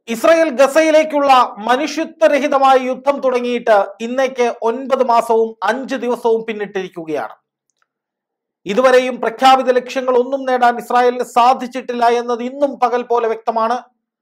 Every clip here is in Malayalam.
ഇസ്രായേൽ ഗസയിലേക്കുള്ള മനുഷ്യത്വരഹിതമായ യുദ്ധം തുടങ്ങിയിട്ട് ഇന്നേക്ക് 9 മാസവും 5 ദിവസവും പിന്നിട്ടിരിക്കുകയാണ്. ഇതുവരെയും പ്രഖ്യാപിത ലക്ഷ്യങ്ങൾ ഒന്നും നേടാൻ ഇസ്രായേലിന് സാധിച്ചിട്ടില്ല എന്നത് ഇന്നും പകൽ പോലെ വ്യക്തമാണ്.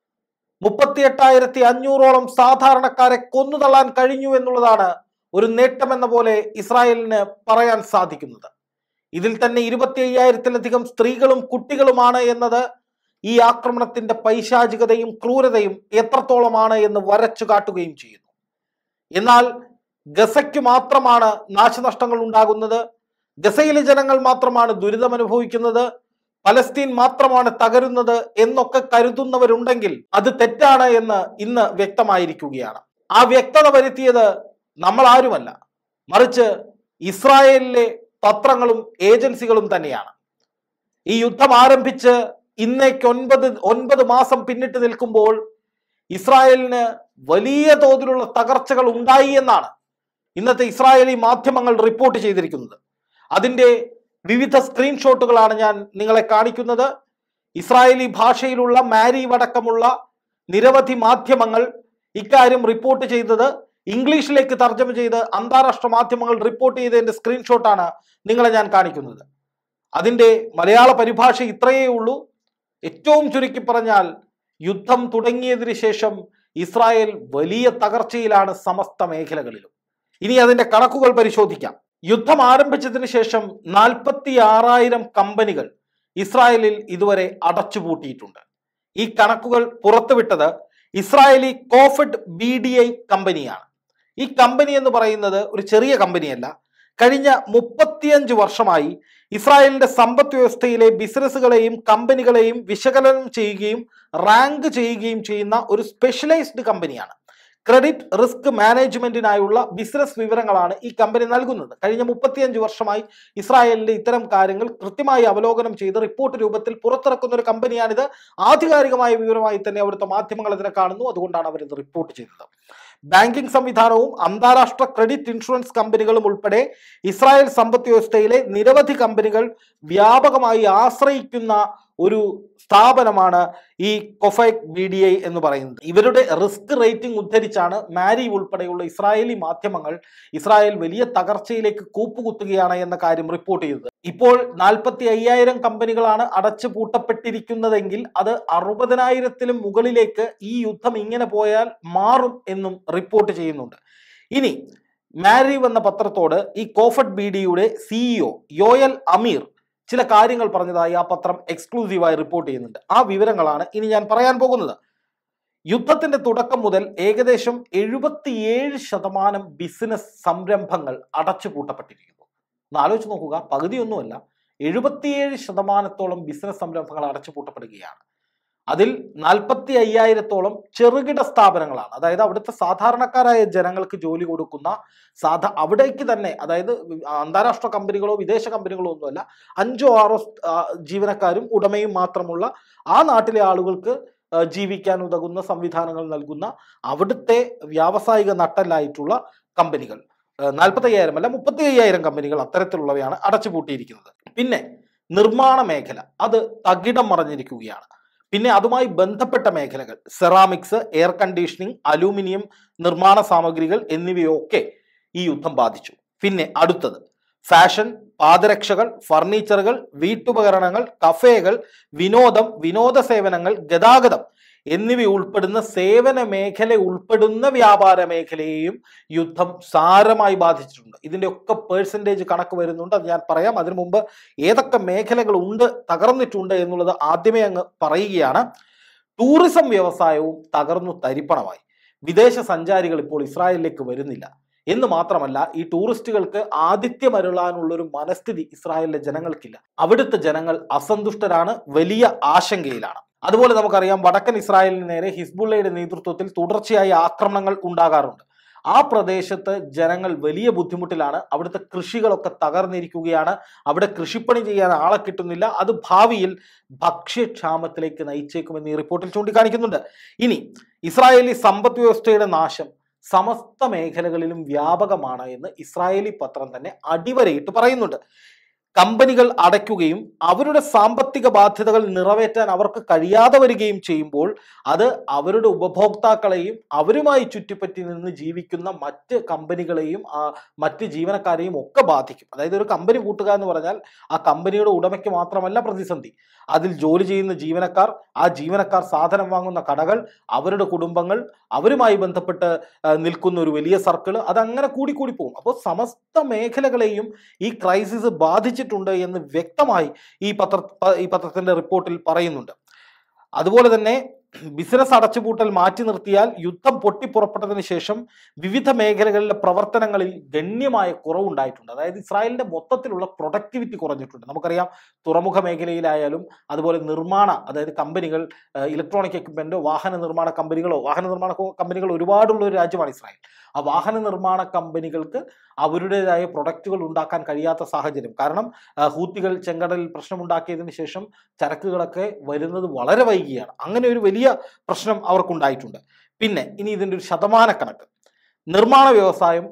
38,500ഓളം സാധാരണക്കാരെ കൊന്നുതള്ളാൻ കഴിഞ്ഞു എന്നുള്ളതാണ് ഒരു നേട്ടമെന്ന പോലെ ഇസ്രായേലിന് പറയാൻ സാധിക്കുന്നത്. ഇതിൽ തന്നെ 25,000-ലധികം സ്ത്രീകളും കുട്ടികളുമാണ് എന്നത് ഈ ആക്രമണത്തിന്റെ പൈശാചികതയും ക്രൂരതയും എത്രത്തോളമാണ് എന്ന് വരച്ചു കാട്ടുകയും ചെയ്യുന്നു. എന്നാൽ ഗസയ്ക്ക് മാത്രമാണ് നാശനഷ്ടങ്ങൾ ഉണ്ടാകുന്നത്, ഗസയിലെ ജനങ്ങൾ മാത്രമാണ് ദുരിതം അനുഭവിക്കുന്നത്, പലസ്തീൻ മാത്രമാണ് തകരുന്നത് എന്നൊക്കെ കരുതുന്നവരുണ്ടെങ്കിൽ അത് തെറ്റാണ് എന്ന് ഇന്ന് വ്യക്തമായിരിക്കുകയാണ്. ആ വ്യക്തത വരുത്തിയത് നമ്മൾ ആരുമല്ല, മറിച്ച് ഇസ്രായേലിലെ പത്രങ്ങളും ഏജൻസികളും തന്നെയാണ്. ഈ യുദ്ധം ആരംഭിച്ച് ഇന്നേക്ക് 9 മാസം പിന്നിട്ട് നിൽക്കുമ്പോൾ ഇസ്രായേലിന് വലിയ തോതിലുള്ള തകർച്ചകൾ ഉണ്ടായി എന്നാണ് ഇന്നത്തെ ഇസ്രായേലി മാധ്യമങ്ങൾ റിപ്പോർട്ട് ചെയ്തിരിക്കുന്നത്. അതിൻ്റെ വിവിധ സ്ക്രീൻഷോട്ടുകളാണ് ഞാൻ നിങ്ങളെ കാണിക്കുന്നത്. ഇസ്രായേലി ഭാഷയിലുള്ള മാരീവ് അടക്കമുള്ള നിരവധി മാധ്യമങ്ങൾ ഇക്കാര്യം റിപ്പോർട്ട് ചെയ്തത് ഇംഗ്ലീഷിലേക്ക് തർജ്ജമ ചെയ്ത് അന്താരാഷ്ട്ര മാധ്യമങ്ങൾ റിപ്പോർട്ട് ചെയ്തതിന്റെ സ്ക്രീൻഷോട്ടാണ് നിങ്ങളെ ഞാൻ കാണിക്കുന്നത്. അതിൻ്റെ മലയാള പരിഭാഷ ഇത്രയേ ഉള്ളൂ. ഏറ്റവും ചുരുക്കി പറഞ്ഞാൽ യുദ്ധം തുടങ്ങിയതിന് ശേഷം ഇസ്രായേൽ വലിയ തകർച്ചയിലാണ് സമസ്ത മേഖലകളിലും. ഇനി അതിന്റെ കണക്കുകൾ പരിശോധിക്കാം. യുദ്ധം ആരംഭിച്ചതിന് ശേഷം 46,000 കമ്പനികൾ ഇസ്രായേലിൽ ഇതുവരെ അടച്ചുപൂട്ടിയിട്ടുണ്ട്. ഈ കണക്കുകൾ പുറത്തുവിട്ടത് ഇസ്രായേലി കോഫഡ് BDI കമ്പനിയാണ്. ഈ കമ്പനി എന്ന് പറയുന്നത് ഒരു ചെറിയ കമ്പനിയല്ല. കഴിഞ്ഞ 35 വർഷമായി ഇസ്രായേലിന്റെ സമ്പദ് വ്യവസ്ഥയിലെ ബിസിനസ്സുകളെയും കമ്പനികളെയും വിശകലനം ചെയ്യുകയും റാങ്ക് ചെയ്യുകയും ചെയ്യുന്ന ഒരു സ്പെഷ്യലൈസ്ഡ് കമ്പനിയാണ്. ക്രെഡിറ്റ് റിസ്ക് മാനേജ്മെന്റിനായുള്ള ബിസിനസ് വിവരങ്ങളാണ് ഈ കമ്പനി നൽകുന്നത്. കഴിഞ്ഞ 35 വർഷമായി ഇസ്രായേലിന്റെ ഇത്തരം കാര്യങ്ങൾ കൃത്യമായി അവലോകനം ചെയ്ത് റിപ്പോർട്ട് രൂപത്തിൽ പുറത്തിറക്കുന്ന ഒരു കമ്പനിയാണിത്. ആധികാരികമായ വിവരമായി തന്നെ അവിടുത്തെ മാധ്യമങ്ങൾ അതിനെ കാണുന്നു, അതുകൊണ്ടാണ് അവരിത് റിപ്പോർട്ട് ചെയ്തത്. ബാങ്കിംഗ് സംവിധാനവും അന്താരാഷ്ട്ര ക്രെഡിറ്റ് ഇൻഷുറൻസ് കമ്പനികളും ഉൾപ്പെടെ ഇസ്രായേൽ സമ്പദ് വ്യവസ്ഥയിലെ നിരവധി കമ്പനികൾ വ്യാപകമായി ആശ്രയിക്കുന്ന ഒരു സ്ഥാപനമാണ് ഈ കോഫഡ് BDI എന്ന് പറയുന്നത്. ഇവരുടെ റിസ്ക് റേറ്റിംഗ് ഉദ്ധരിച്ചാണ് മാരീവ് ഉൾപ്പെടെയുള്ള ഇസ്രായേലി മാധ്യമങ്ങൾ ഇസ്രായേൽ വലിയ തകർച്ചയിലേക്ക് കൂപ്പുകുത്തുകയാണ് എന്ന കാര്യം റിപ്പോർട്ട് ചെയ്തത്. ഇപ്പോൾ 45,000 കമ്പനികളാണ് അടച്ചു പൂട്ടപ്പെട്ടിരിക്കുന്നതെങ്കിൽ അത് 60,000-ലും മുകളിലേക്ക് ഈ യുദ്ധം ഇങ്ങനെ പോയാൽ മാറും എന്നും റിപ്പോർട്ട് ചെയ്യുന്നുണ്ട്. ഇനി മാരീവ് എന്ന പത്രത്തോട് ഈ കോഫഡ് BDIയുടെ CEO യോയൽ അമീർ ചില കാര്യങ്ങൾ പറഞ്ഞതായി ആ പത്രം എക്സ്ക്ലൂസീവായി റിപ്പോർട്ട് ചെയ്യുന്നുണ്ട്. ആ വിവരങ്ങളാണ് ഇനി ഞാൻ പറയാൻ പോകുന്നത്. യുദ്ധത്തിന്റെ തുടക്കം മുതൽ ഏകദേശം 77% ബിസിനസ് സംരംഭങ്ങൾ അടച്ചുപൂട്ടപ്പെട്ടിരിക്കുന്നു. ഒന്ന് ആലോചിച്ച് നോക്കുക, പകുതിയൊന്നുമല്ല, 77%-ഓളം ബിസിനസ് സംരംഭങ്ങൾ അടച്ചുപൂട്ടപ്പെടുകയാണ്. അതിൽ 45,000-ഓളം ചെറുകിട സ്ഥാപനങ്ങളാണ്. അതായത് അവിടുത്തെ സാധാരണക്കാരായ ജനങ്ങൾക്ക് ജോലി കൊടുക്കുന്ന അവിടേക്ക് തന്നെ, അതായത് അന്താരാഷ്ട്ര കമ്പനികളോ വിദേശ കമ്പനികളോ ഒന്നുമല്ല, 5-6 ജീവനക്കാരും ഉടമയും മാത്രമുള്ള ആ നാട്ടിലെ ആളുകൾക്ക് ജീവിക്കാൻ ഉതകുന്ന സംവിധാനങ്ങൾ നൽകുന്ന അവിടുത്തെ വ്യാവസായിക നട്ടലായിട്ടുള്ള കമ്പനികൾ 45,000 അല്ല 35,000 കമ്പനികൾ അത്തരത്തിലുള്ളവയാണ് അടച്ചുപൂട്ടിയിരിക്കുന്നത്. പിന്നെ നിർമ്മാണ മേഖല അത് തകിടം മറിഞ്ഞിരിക്കുകയാണ്. പിന്നെ അതുമായി ബന്ധപ്പെട്ട മേഖലകൾ സെറാമിക്സ്, എയർ കണ്ടീഷനിങ്, അലൂമിനിയം നിർമ്മാണ സാമഗ്രികൾ എന്നിവയൊക്കെ ഈ യുദ്ധം ബാധിച്ചു. പിന്നെ അടുത്തത് ഫാഷൻ, പാദരക്ഷകൾ, ഫർണിച്ചറുകൾ, വീട്ടുപകരണങ്ങൾ, കഫേകൾ, വിനോദം, വിനോദ സേവനങ്ങൾ, ഗതാഗതം എന്നിവ ഉൾപ്പെടുന്ന സേവന മേഖല ഉൾപ്പെടുന്ന വ്യാപാര മേഖലയെയും യുദ്ധം സാരമായി ബാധിച്ചിട്ടുണ്ട്. ഇതിൻ്റെ ഒക്കെ പേഴ്സൻറ്റേജ് കണക്ക് വരുന്നുണ്ട്, അത് ഞാൻ പറയാം. അതിനു മുമ്പ് ഏതൊക്കെ മേഖലകൾ ഉണ്ട് തകർന്നിട്ടുണ്ട് എന്നുള്ളത് ആദ്യമേ അങ്ങ് പറയുകയാണ്. ടൂറിസം വ്യവസായവും തകർന്നു തരിപ്പണമായി. വിദേശ സഞ്ചാരികൾ ഇപ്പോൾ ഇസ്രായേലിലേക്ക് വരുന്നില്ല എന്ന് മാത്രമല്ല, ഈ ടൂറിസ്റ്റുകൾക്ക് ആതിഥ്യമരുളാനുള്ളൊരു മനസ്ഥിതി ഇസ്രായേലിലെ ജനങ്ങൾക്കില്ല. അവിടുത്തെ ജനങ്ങൾ അസന്തുഷ്ടരാണ്, വലിയ ആശങ്കയിലാണ്. അതുപോലെ നമുക്കറിയാം, വടക്കൻ ഇസ്രായേലിന് നേരെ ഹിസ്ബുള്ളയുടെ നേതൃത്വത്തിൽ തുടർച്ചയായി ആക്രമണങ്ങൾ ഉണ്ടാകാറുണ്ട്. ആ പ്രദേശത്ത് ജനങ്ങൾ വലിയ ബുദ്ധിമുട്ടിലാണ്. അവിടുത്തെ കൃഷികളൊക്കെ തകർന്നിരിക്കുകയാണ്. അവിടെ കൃഷിപ്പണി ചെയ്യാൻ ആളെ കിട്ടുന്നില്ല. അത് ഭാവിയിൽ ഭക്ഷ്യക്ഷാമത്തിലേക്ക് നയിച്ചേക്കുമെന്ന് ഈ റിപ്പോർട്ടിൽ ചൂണ്ടിക്കാണിക്കുന്നുണ്ട്. ഇനി ഇസ്രായേലി സമ്പദ് വ്യവസ്ഥയുടെ നാശം സമസ്ത മേഖലകളിലും വ്യാപകമാണ് എന്ന് ഇസ്രായേലി പത്രം തന്നെ അടിവരയിട്ട് പറയുന്നുണ്ട്. കമ്പനികൾ അടയ്ക്കുകയും അവരുടെ സാമ്പത്തിക ബാധ്യതകൾ നിറവേറ്റാൻ അവർക്ക് കഴിയാതെ വരികയും ചെയ്യുമ്പോൾ അത് അവരുടെ ഉപഭോക്താക്കളെയും അവരുമായി ചുറ്റിപ്പറ്റി നിന്ന് ജീവിക്കുന്ന മറ്റ് കമ്പനികളെയും മറ്റ് ജീവനക്കാരെയും ഒക്കെ ബാധിക്കും. അതായത് ഒരു കമ്പനി പൂട്ടുക എന്ന് പറഞ്ഞാൽ ആ കമ്പനിയുടെ ഉടമയ്ക്ക് മാത്രമല്ല പ്രതിസന്ധി, അതിൽ ജോലി ചെയ്യുന്ന ജീവനക്കാർ, ആ ജീവനക്കാർ സാധനം വാങ്ങുന്ന കടകൾ, അവരുടെ കുടുംബങ്ങൾ, അവരുമായി ബന്ധപ്പെട്ട് നിൽക്കുന്ന ഒരു വലിയ സർക്കിൾ, അതങ്ങനെ കൂടിക്കൂടി പോകും. അപ്പോൾ സമസ്ത മേഖലകളെയും ഈ ക്രൈസിസ് ബാധിച്ചിട്ടുണ്ട് എന്ന് വ്യക്തമായി ഈ പത്രത്തിന്റെ റിപ്പോർട്ടിൽ പറയുന്നുണ്ട്. അതുപോലെ തന്നെ ബിസിനസ് അടച്ചുപൂട്ടൽ മാറ്റി നിർത്തിയാൽ യുദ്ധം പൊട്ടിപ്പുറപ്പെട്ടതിന് ശേഷം വിവിധ മേഖലകളിലെ പ്രവർത്തനങ്ങളിൽ ഗണ്യമായ കുറവുണ്ടായിട്ടുണ്ട്. അതായത് ഇസ്രായേലിന്റെ മൊത്തത്തിലുള്ള പ്രൊഡക്ടിവിറ്റി കുറഞ്ഞിട്ടുണ്ട്. നമുക്കറിയാം, തുറമുഖ മേഖലയിലായാലും അതുപോലെ അതായത് കമ്പനികൾ, ഇലക്ട്രോണിക് എക്യുപ്മെന്റോ വാഹന നിർമ്മാണ കമ്പനികൾ ഒരുപാടുള്ള ഒരു രാജ്യമാണ് ഇസ്രായേൽ. ആ വാഹന നിർമ്മാണ കമ്പനികൾക്ക് അവരുടേതായ പ്രൊഡക്റ്റുകൾ ഉണ്ടാക്കാൻ കഴിയാത്ത സാഹചര്യം. കാരണം ഹൂത്തികൾ ചെങ്കടലിൽ പ്രശ്നമുണ്ടാക്കിയതിന് ശേഷം ചരക്കുകളൊക്കെ വരുന്നത് വളരെ വൈകിയാണ്. അങ്ങനെ ഒരു വലിയ പ്രശ്നം അവർക്കുണ്ടായിട്ടുണ്ട്. പിന്നെ ഇനി ഇതിൻ്റെ ഒരു ശതമാനക്കണക്ക്. നിർമ്മാണ വ്യവസായം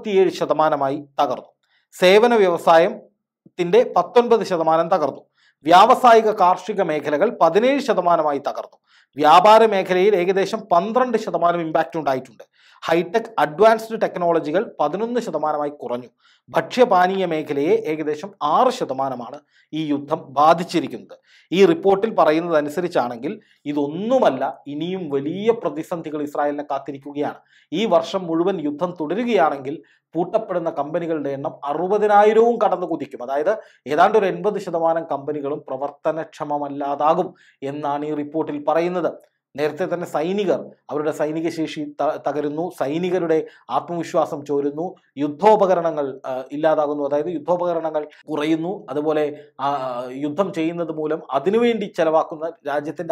27% തകർന്നു. സേവന വ്യവസായത്തിന്റെ 19% തകർന്നു. വ്യാവസായിക കാർഷിക മേഖലകൾ 17% തകർന്നു. വ്യാപാര മേഖലയിൽ ഏകദേശം 12% ഇമ്പാക്റ്റ് ഉണ്ടായിട്ടുണ്ട്. ഹൈടെക് അഡ്വാൻസ്ഡ് ടെക്നോളജികൾ 11% കുറഞ്ഞു. ഭക്ഷ്യപാനീയ മേഖലയെ ഏകദേശം 6% ഈ യുദ്ധം ബാധിച്ചിരിക്കുന്നത്. ഈ റിപ്പോർട്ടിൽ പറയുന്നത് അനുസരിച്ചാണെങ്കിൽ ഇതൊന്നുമല്ല, ഇനിയും വലിയ പ്രതിസന്ധികൾ ഇസ്രായേലിനെ കാത്തിരിക്കുകയാണ്. ഈ വർഷം മുഴുവൻ യുദ്ധം തുടരുകയാണെങ്കിൽ പൂട്ടപ്പെടുന്ന കമ്പനികളുടെ എണ്ണം 60,000 കടന്നു കുതിക്കും. അതായത് ഏതാണ്ട് ഒരു 80% കമ്പനികളും പ്രവർത്തനക്ഷമമല്ലാതാകും എന്നാണ് ഈ റിപ്പോർട്ടിൽ പറയുന്നത്. നേരത്തെ തന്നെ സൈനികർ, അവരുടെ സൈനിക ശേഷി തകരുന്നു, സൈനികരുടെ ആത്മവിശ്വാസം ചോരുന്നു, യുദ്ധോപകരണങ്ങൾ ഇല്ലാതാകുന്നു, അതായത് യുദ്ധോപകരണങ്ങൾ കുറയുന്നു. അതുപോലെ യുദ്ധം ചെയ്യുന്നത് മൂലം അതിനുവേണ്ടി ചെലവാക്കുന്ന രാജ്യത്തിന്റെ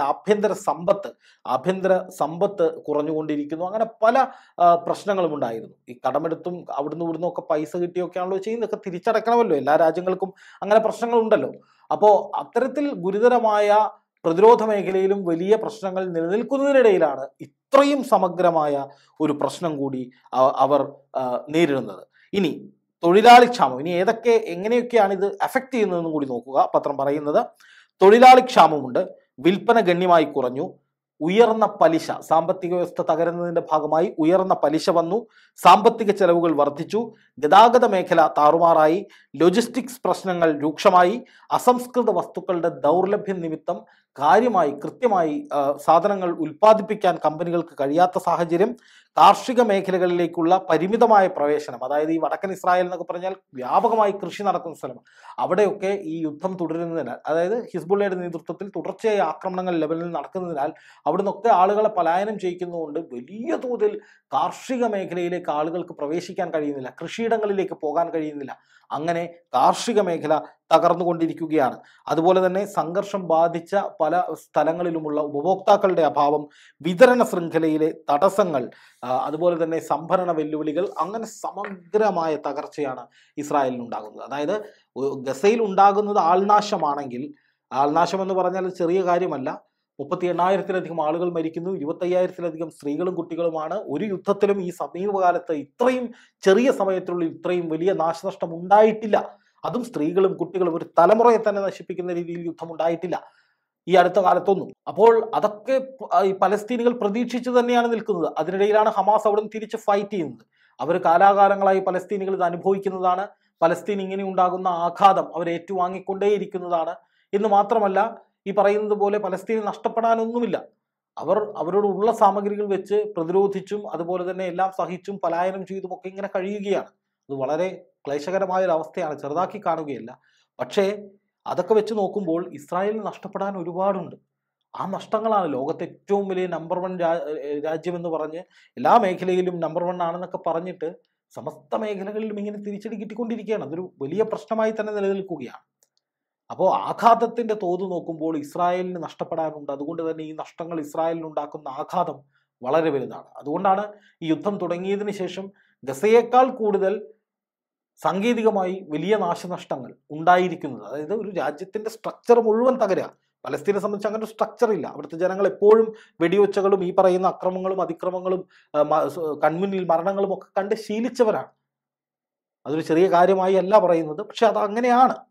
ആഭ്യന്തര സമ്പത്ത് കുറഞ്ഞുകൊണ്ടിരിക്കുന്നു. അങ്ങനെ പല പ്രശ്നങ്ങളും ഉണ്ടായിരുന്നു. ഈ കടമെടുത്തും അവിടുന്ന് ഇവിടുന്നും ഒക്കെ പൈസ കിട്ടിയൊക്കെയാണല്ലോ ചെയ്യുന്നതൊക്കെ തിരിച്ചടക്കണമല്ലോ. എല്ലാ രാജ്യങ്ങൾക്കും അങ്ങനെ പ്രശ്നങ്ങളുണ്ടല്ലോ. അപ്പോൾ അത്തരത്തിൽ ഗുരുതരമായ പ്രതിരോധ മേഖലയിലും വലിയ പ്രശ്നങ്ങൾ നിലനിൽക്കുന്നതിനിടയിലാണ് ഇത്രയും സമഗ്രമായ ഒരു പ്രശ്നം കൂടി അവർ നേരിടുന്നത്. ഇനി തൊഴിലാളി ക്ഷാമം, ഇനി എങ്ങനെയൊക്കെയാണ് ഇത് അഫക്റ്റ് ചെയ്യുന്നതെന്നും കൂടി നോക്കുക. പത്രം പറയുന്നത് തൊഴിലാളി ക്ഷാമമുണ്ട്, വിൽപ്പന ഗണ്യമായി കുറഞ്ഞു, ഉയർന്ന പലിശ, സാമ്പത്തിക വ്യവസ്ഥ തകരുന്നതിന്റെ ഭാഗമായി ഉയർന്ന പലിശ വന്നു, സാമ്പത്തിക ചെലവുകൾ വർദ്ധിച്ചു, ഗതാഗത മേഖല താറുമാറായി, ലോജിസ്റ്റിക്സ് പ്രശ്നങ്ങൾ രൂക്ഷമായി, അസംസ്കൃത വസ്തുക്കളുടെ ദൗർലഭ്യം നിമിത്തം കൃത്യമായി സാധനങ്ങൾ ഉൽപ്പാദിപ്പിക്കാൻ കമ്പനികൾക്ക് കഴിയാത്ത സാഹചര്യം, കാർഷിക മേഖലകളിലേക്കുള്ള പരിമിതമായ പ്രവേശനം, അതായത് ഈ വടക്കൻ ഇസ്രായേൽ എന്നൊക്കെ പറഞ്ഞാൽ വ്യാപകമായി കൃഷി നടക്കുന്ന സ്ഥലം, അവിടെയൊക്കെ ഈ യുദ്ധം തുടരുന്നതിനാൽ, അതായത് ഹിസ്ബുള്ളയുടെ നേതൃത്വത്തിൽ തുടർച്ചയായ ആക്രമണങ്ങൾ ലെബനിൽ നടക്കുന്നതിനാൽ അവിടെ നിന്നൊക്കെ ആളുകളെ പലായനം ചെയ്യിക്കുന്നതുകൊണ്ട് വലിയ തോതിൽ കാർഷിക മേഖലയിലേക്ക് ആളുകൾക്ക് പ്രവേശിക്കാൻ കഴിയുന്നില്ല, കൃഷിയിടങ്ങളിലേക്ക് പോകാൻ കഴിയുന്നില്ല. അങ്ങനെ കാർഷിക മേഖല തകർന്നുകൊണ്ടിരിക്കുകയാണ്. അതുപോലെ തന്നെ സംഘർഷം ബാധിച്ച പല സ്ഥലങ്ങളിലുമുള്ള ഉപഭോക്താക്കളുടെ അഭാവം, വിതരണ ശൃംഖലയിലെ തടസ്സങ്ങൾ, അതുപോലെ തന്നെ സംഭരണ വെല്ലുവിളികൾ, അങ്ങനെ സമഗ്രമായ തകർച്ചയാണ് ഇസ്രായേലിന് ഉണ്ടാകുന്നത്. അതായത് ഗസയിൽ ഉണ്ടാകുന്നത് ആൾനാശമാണെങ്കിൽ, ആൾനാശം എന്ന് പറഞ്ഞാൽ ചെറിയ കാര്യമല്ല. 38,000-ലധികം ആളുകൾ മരിക്കുന്നു, 25,000-ലധികം സ്ത്രീകളും കുട്ടികളുമാണ്. ഒരു യുദ്ധത്തിലും ഈ സമീപകാലത്ത് ഇത്രയും ചെറിയ സമയത്തിനുള്ളിൽ ഇത്രയും വലിയ നാശനഷ്ടം ഉണ്ടായിട്ടില്ല. അതും സ്ത്രീകളും കുട്ടികളും, ഒരു തലമുറയെ തന്നെ നശിപ്പിക്കുന്ന രീതിയിൽ യുദ്ധം ഉണ്ടായിട്ടില്ല ഈ അടുത്ത കാലത്തൊന്നും. അപ്പോൾ അതൊക്കെ ഈ പലസ്തീനികൾ പ്രതീക്ഷിച്ചു തന്നെയാണ് നിൽക്കുന്നത്. അതിനിടയിലാണ് ഹമാസ് അവിടെ തിരിച്ച് ഫൈറ്റ് ചെയ്യുന്നത്. അവർ കാലാകാലങ്ങളായി പലസ്തീനികൾ ഇത് അനുഭവിക്കുന്നതാണ്. പലസ്തീൻ ഇങ്ങനെ ഉണ്ടാകുന്ന ആഘാതം അവർ ഏറ്റുവാങ്ങിക്കൊണ്ടേയിരിക്കുന്നതാണ്. എന്ന് മാത്രമല്ല, ഈ പറയുന്നത് പോലെ പലസ്തീനിൽ നഷ്ടപ്പെടാനൊന്നുമില്ല. അവരോടുള്ള സാമഗ്രികൾ വെച്ച് പ്രതിരോധിച്ചും അതുപോലെ തന്നെ എല്ലാം സഹിച്ചും പലായനം ചെയ്തും ഒക്കെ ഇങ്ങനെ കഴിയുകയാണ്. അത് വളരെ ക്ലേശകരമായ ഒരു അവസ്ഥയാണ്, ചെറുതാക്കി കാണുകയല്ല. പക്ഷേ അതൊക്കെ വെച്ച് നോക്കുമ്പോൾ ഇസ്രായേലിന് നഷ്ടപ്പെടാൻ ഒരുപാടുണ്ട്. ആ നഷ്ടങ്ങളാണ് ലോകത്തെ ഏറ്റവും വലിയ നമ്പർ 1 രാജ്യമെന്ന് പറഞ്ഞ് എല്ലാ മേഖലയിലും നമ്പർ 1 ആണെന്നൊക്കെ പറഞ്ഞിട്ട് സമസ്ത മേഖലകളിലും ഇങ്ങനെ തിരിച്ചടി കിട്ടിക്കൊണ്ടിരിക്കുകയാണ്. അതൊരു വലിയ പ്രശ്നമായി തന്നെ നിലനിൽക്കുകയാണ്. അപ്പോൾ ആഘാതത്തിന്റെ തോത് നോക്കുമ്പോൾ ഇസ്രായേലിന് നഷ്ടപ്പെടാനുണ്ട്. അതുകൊണ്ട് തന്നെ ഈ നഷ്ടങ്ങൾ ഇസ്രായേലിന് ഉണ്ടാക്കുന്ന ആഘാതം വളരെ വലുതാണ്. അതുകൊണ്ടാണ് ഈ യുദ്ധം തുടങ്ങിയതിന് ശേഷം ഗസയേക്കാൾ കൂടുതൽ സാങ്കേതികമായി വലിയ നാശനഷ്ടങ്ങൾ ഉണ്ടായിരിക്കുന്നത്. അതായത് ഒരു രാജ്യത്തിന്റെ സ്ട്രക്ചർ മുഴുവൻ തകരുക. പലസ്തീനെ സംബന്ധിച്ച് അങ്ങനെ ഒരു സ്ട്രക്ചർ ഇല്ല. അവിടുത്തെ ജനങ്ങൾ എപ്പോഴും വെടിവെച്ചകളും ഈ പറയുന്ന അക്രമങ്ങളും അതിക്രമങ്ങളും കൺമുന്നിൽ മരണങ്ങളും ഒക്കെ കണ്ട് ശീലിച്ചവരാണ്. അതൊരു ചെറിയ കാര്യമായി അല്ല പറയുന്നത്, പക്ഷെ അത് അങ്ങനെയാണ്.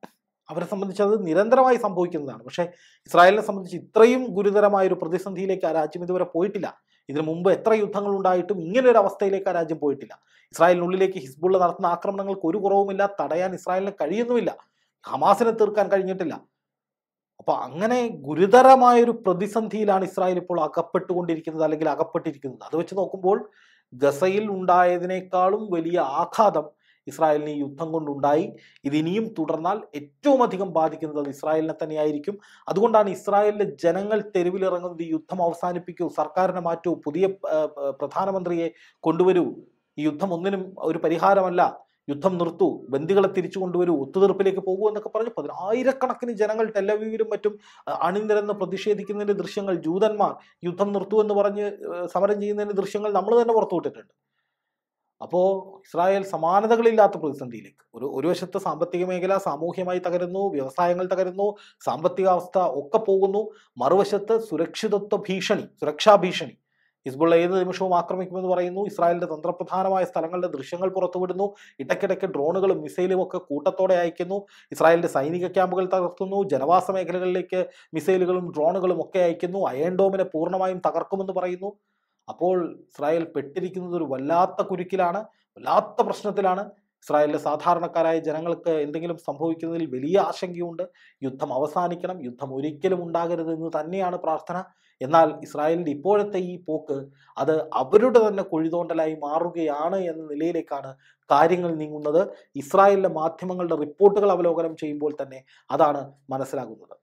അവരെ സംബന്ധിച്ച് അത് നിരന്തരമായി സംഭവിക്കുന്നതാണ്. പക്ഷേ ഇസ്രായേലിനെ സംബന്ധിച്ച് ഇത്രയും ഗുരുതരമായ ഒരു പ്രതിസന്ധിയിലേക്ക് ആ രാജ്യം ഇതുവരെ പോയിട്ടില്ല. ഇതിനു മുമ്പ് എത്ര യുദ്ധങ്ങൾ ഉണ്ടായിട്ടും ഇങ്ങനെ ഒരു അവസ്ഥയിലേക്ക് ആ രാജ്യം പോയിട്ടില്ല. ഇസ്രായേലിനുള്ളിലേക്ക് ഹിസ്ബുള്ള നടത്തുന്ന ആക്രമണങ്ങൾക്ക് ഒരു കുറവുമില്ല, തടയാൻ ഇസ്രായേലിന് കഴിയുന്നുമില്ല, ഹമാസിനെ തീർക്കാൻ കഴിഞ്ഞിട്ടില്ല. അപ്പൊ അങ്ങനെ ഗുരുതരമായ ഒരു പ്രതിസന്ധിയിലാണ് ഇസ്രായേൽ ഇപ്പോൾ അകപ്പെട്ടുകൊണ്ടിരിക്കുന്നത്, അല്ലെങ്കിൽ അകപ്പെട്ടിരിക്കുന്നത്. അത് വെച്ച് നോക്കുമ്പോൾ ഗസയിൽ ഉണ്ടായതിനേക്കാളും വലിയ ആഘാതം ഇസ്രായേലിന് ഈ യുദ്ധം കൊണ്ടുണ്ടായി. ഇതിനിയും തുടർന്നാൽ ഏറ്റവും അധികം ബാധിക്കുന്നത് അത് ഇസ്രായേലിനെ തന്നെയായിരിക്കും. അതുകൊണ്ടാണ് ഇസ്രായേലിലെ ജനങ്ങൾ തെരുവിലിറങ്ങുന്നത്, ഈ യുദ്ധം അവസാനിപ്പിക്കൂ, സർക്കാരിനെ മാറ്റൂ, പുതിയ പ്രധാനമന്ത്രിയെ കൊണ്ടുവരൂ, ഈ യുദ്ധം ഒന്നിനും ഒരു പരിഹാരമല്ല, യുദ്ധം നിർത്തൂ, ബന്ദികളെ തിരിച്ചു കൊണ്ടുവരൂ, ഒത്തുതീർപ്പിലേക്ക് പോകൂ എന്നൊക്കെ പറഞ്ഞ് 10,000കണക്കിന് ജനങ്ങൾ ടെലവീവിലും മറ്റും അണിനിരന്ന് പ്രതിഷേധിക്കുന്നതിന്റെ ദൃശ്യങ്ങൾ, ജൂതന്മാർ യുദ്ധം നിർത്തൂ എന്ന് പറഞ്ഞ് സമരം ചെയ്യുന്നതിന്റെ ദൃശ്യങ്ങൾ നമ്മൾ തന്നെ പുറത്തുവിട്ടിട്ടുണ്ട്. അപ്പോൾ ഇസ്രായേൽ സമാനതകളില്ലാത്ത പ്രതിസന്ധിയിലേക്ക്, ഒരു വശത്ത് സാമ്പത്തിക മേഖല സാമൂഹ്യമായി തകരുന്നു, വ്യവസായങ്ങൾ തകരുന്നു, സാമ്പത്തികാവസ്ഥ ഒക്കെ പോകുന്നു. മറുവശത്ത് സുരക്ഷാ ഭീഷണി, ഹിസ്ബുള്ള ഏത് നിമിഷവും ആക്രമിക്കുമെന്ന് പറയുന്നു. ഇസ്രായേലിന്റെ തന്ത്രപ്രധാനമായ സ്ഥലങ്ങളുടെ ദൃശ്യങ്ങൾ പുറത്തുവിടുന്നു. ഇടയ്ക്കിടയ്ക്ക് ഡ്രോണുകളും മിസൈലും ഒക്കെ കൂട്ടത്തോടെ അയക്കുന്നു. ഇസ്രായേലിന്റെ സൈനിക ക്യാമ്പുകൾ തകർത്തുന്നു. ജനവാസ മേഖലകളിലേക്ക് മിസൈലുകളും ഡ്രോണുകളും ഒക്കെ അയക്കുന്നു. അയൺ ഡോമിനെ പൂർണ്ണമായും തകർക്കുമെന്ന് പറയുന്നു. അപ്പോൾ ഇസ്രായേൽ പെട്ടിരിക്കുന്നത് ഒരു വല്ലാത്ത കുരുക്കിലാണ്, വല്ലാത്ത പ്രശ്നത്തിലാണ്. ഇസ്രായേലിലെ സാധാരണക്കാരായ ജനങ്ങൾക്ക് എന്തെങ്കിലും സംഭവിക്കുന്നതിൽ വലിയ ആശങ്കയുണ്ട്. യുദ്ധം അവസാനിക്കണം, യുദ്ധം ഒരിക്കലും ഉണ്ടാകരുത് എന്ന് തന്നെയാണ് പ്രാർത്ഥന. എന്നാൽ ഇസ്രായേലിന്റെ ഇപ്പോഴത്തെ ഈ പോക്ക് അത് അവരുടെ തന്നെ കുഴിതോണ്ടലായി മാറുകയാണ് എന്ന നിലയിലേക്കാണ് കാര്യങ്ങൾ നീങ്ങുന്നത്. ഇസ്രായേലിലെ മാധ്യമങ്ങളുടെ റിപ്പോർട്ടുകൾ അവലോകനം ചെയ്യുമ്പോൾ തന്നെ അതാണ് മനസ്സിലാകുന്നത്.